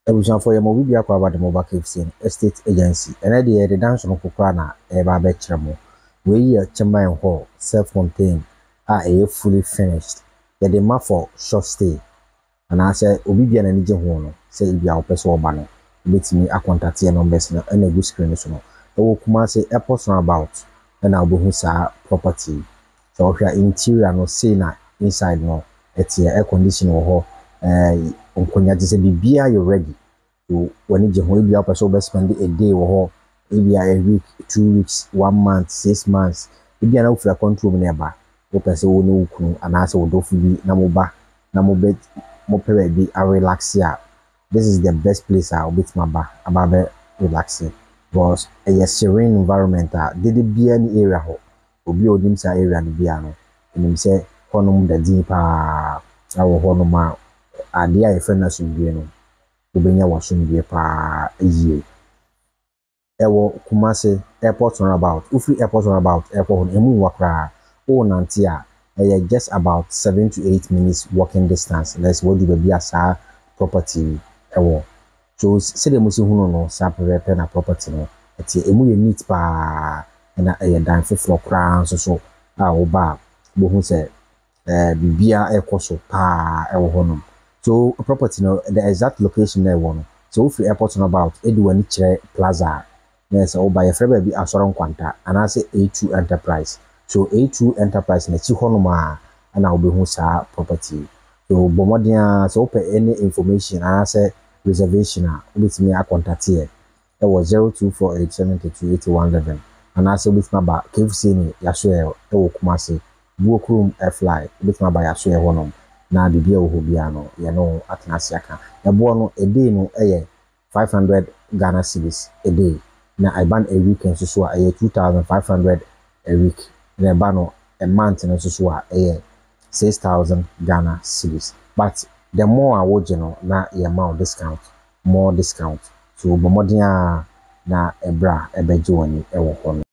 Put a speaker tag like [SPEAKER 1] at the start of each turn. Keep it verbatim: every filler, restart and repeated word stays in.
[SPEAKER 1] Ebusan for your mobile akwa about the mobile K F C estate agency. And idea the dance on Kukrana, a barber tremo. We ye chamber and hall, self contained, are a fully finished. The demand for short stay. And I say, Obibian and Nijan Hono, say if you are person banner, meet me a contact and numbers and a good screen. So, the Wokumase airports about, and I'll be property. So, if your interior no say na inside no, it's your air conditioner or eh, onkonya just say bibia you ready. So when you go be up so best spend a day or maybe a week, two weeks, one month, six months. If you are not for control nearby, open say we no kunu and answer we do fi na mo ba na mo bet mo pere bi a relax here. This is the best place I will bet my ba about relaxing. Because a serene environment ah did it be any area ho obi onim sa area no bia no enim say honum da din pa awo honum a ade a yefa na sumdue no obenya wasumdue pa yie ewo Kumasi airport runabout ufi airport runabout airport emu wakra o nanti a eh just about seven to eight minutes walking distance. Let's what do be asa property ewo so say the musi hunu no sa prepare na property no eti emu ye neat pa na eh dan foforo kra so so a oba bo hu say eh bibia ekoso pa ewo honum. So property no the exact location there one. So if airport no about Edwani Chere Plaza. Yes, or by a friend be Asoron Quanta and I say A two Enterprise. So A two Enterprise na chi honoma and I'll be who sa property. So Bomodia so open any information and I say reservation with me a contact here. It was zero two four eight seven two eight one eleven. And I say with my back K F C ni Yaswe Ewo Kumasi book room air fly with my by Yaswe honum. Na bibia wo bia no ye no atnase aka e bo no a day no eh five hundred Ghana cedis a day na I ban a weekend so so a two thousand five hundred a week na ba no a month no so so a eh six thousand Ghana cedis. But the more I would you know na ye amount discount more discount so bomodin na ebra ebeji woni e wo